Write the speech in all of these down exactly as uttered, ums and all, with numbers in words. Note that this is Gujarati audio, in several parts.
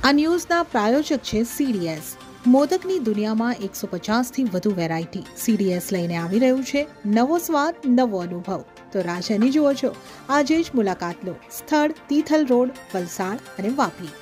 આ ન્યૂઝના પ્રાયોજક છે સીડીએસ। મોદકની દુનિયામાં એકસો પચાસથી વધુ વેરાયટી સીડીએસ લઈને આવી રહ્યું છે। નવો સ્વાદ, નવો અનુભવ। તો રાજ્યની જુઓ છો, આજે જ મુલાકાત લો। સ્થળ તિથલ રોડ, વલસાડ અને વાપી।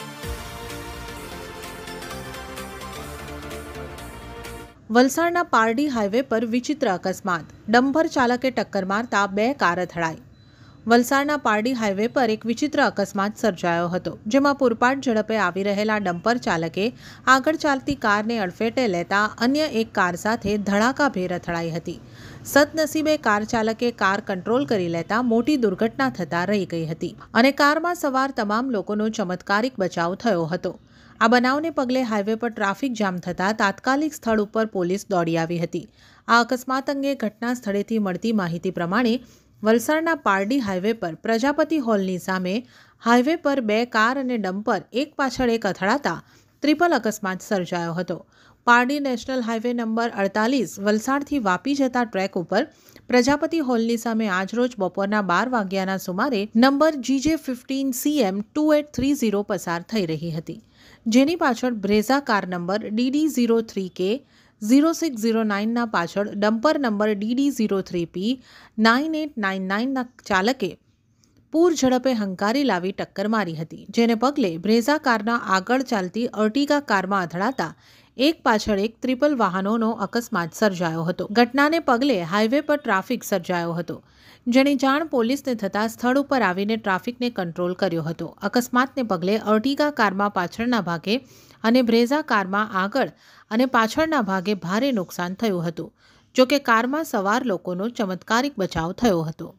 વલસાડના પારડી હાઈવે પર વિચિત્ર અકસ્માત, ડમ્પર ચાલકે ટક્કર મારતા બે કાર અથડાઈ। વલસાડના પારડી હાઈવે પર એક વિચિત્ર અકસ્માત સર્જાયો હતો, જેમાં પૂરપાટ ઝડપે આવી રહેલા ડમ્પર ચાલકે આગળ ચાલતી કારને અડફેટે લેતા અન્ય એક કાર સાથે ધડાકાભેર અથડાઈ હતી। સદનસીબે કાર ચાલકે કાર કંટ્રોલ કરી લેતા મોટી દુર્ઘટના થતા રહી ગઈ હતી અને કારમાં સવાર તમામ લોકોનો ચમત્કારિક બચાવ થયો હતો। આ બનાવને પગલે હાઈવે પર ટ્રાફિક જામ થતાં તાત્કાલિક સ્થળ ઉપર પોલીસ દોડી આવી હતી। આ અકસ્માત અંગે ઘટના સ્થળેથી મળતી માહિતી પ્રમાણે વલસાડના પારડી હાઈવે પર પ્રજાપતિ હોલની સામે હાઈવે પર બે કાર અને ડમ્પર એક પાછળ એક અથડાતા ટ્રિપલ અકસ્માત સર્જાયો હતો। પારડી નેશનલ હાઈવે નંબર અડતાલીસ વલસાડથી વાપી જતા ટ્રેક ઉપર પ્રજાપતિ હોલની સામે આજરોજ બપોરના બાર વાગ્યાના સુમારે number GJ fifteen CM two eight three zero પસાર થઈ રહી હતી, જેની પાછળ Brezza car number DD zero three K zero six zero નાઇનના પાછળ dumper number DD zero three P nine eight nine નાઇનના ચાલકે પૂર ઝડપે હંકારી લાવી ટક્કર મારી હતી, જેને પગલે બ્રેઝા કારના આગળ ચાલતી અર્ટિગા કારમાં અથડાતા એક પાછળ એક ત્રિપલ વાહનોનો અકસ્માત સર્જાયો હતો। ઘટનાને પગલે હાઈવે પર ટ્રાફિક સર્જાયો હતો, જેની જાણ પોલીસને થતાં સ્થળ ઉપર આવીને ટ્રાફિકને કંટ્રોલ કર્યો હતો। અકસ્માતને પગલે અર્ટિગા કારમાં પાછળના ભાગે અને બ્રેઝા કારમાં આગળ અને પાછળના ભાગે ભારે નુકસાન થયું હતું, જોકે કારમાં સવાર લોકોનો ચમત્કારિક બચાવ થયો હતો।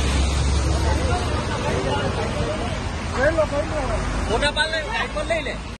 મોટા પાલ ને લઈ લે।